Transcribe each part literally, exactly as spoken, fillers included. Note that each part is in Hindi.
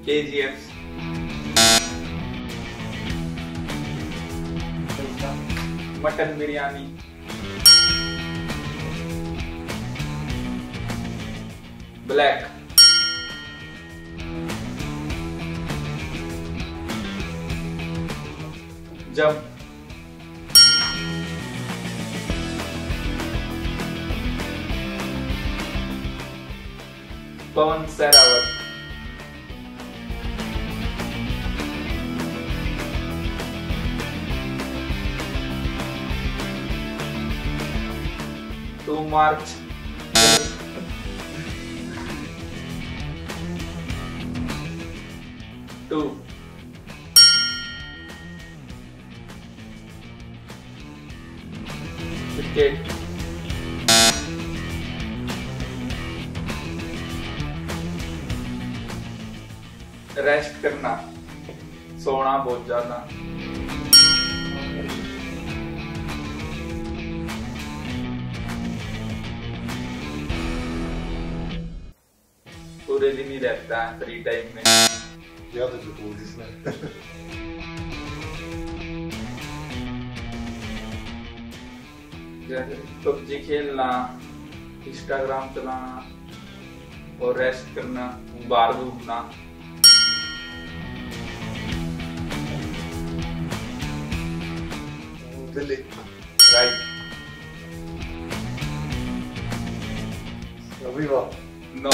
केजीएफ, मटन बिरयानी, ब्लैक, जब, Pawan Sehrawat, two March, two wicket, rest करना, सोना बहुत ज्यादा, पूरे दिन ही रहता है फ्री टाइम में। या तो जो जिसमें जैसे पबजी खेलना, इंस्टाग्राम चलाना और रेस्ट करना, बाहर घूमना। दिल्ली, राइट। रविवार, no,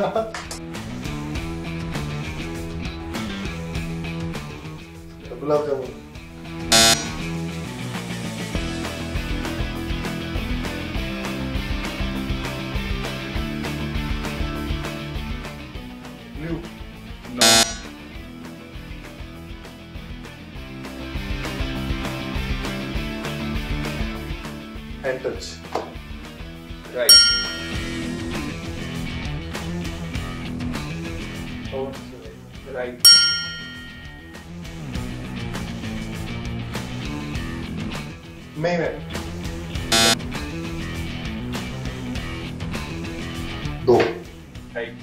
gulab jamun, blue, no, hand touch, right. Right. मई में दो, राइट।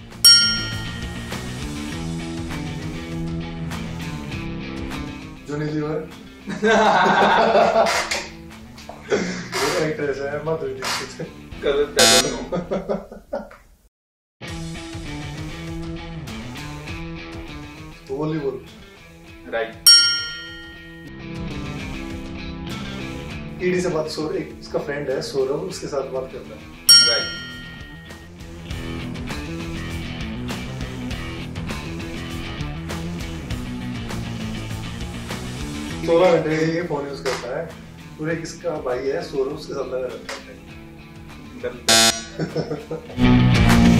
जूनी लीवर एक्ट्रेस है माधुरी दीक्षित। गलत है दोनों। Volleyball, right. ईडी से बात, सो एक उसका फ्रेंड है सौरभ, उसके साथ बात करता है। राइट। सोलह घंटे ये फोन यूज करता है। पूरे किसका भाई है सौरभ, उसके साथ लगा रहता है। गलत।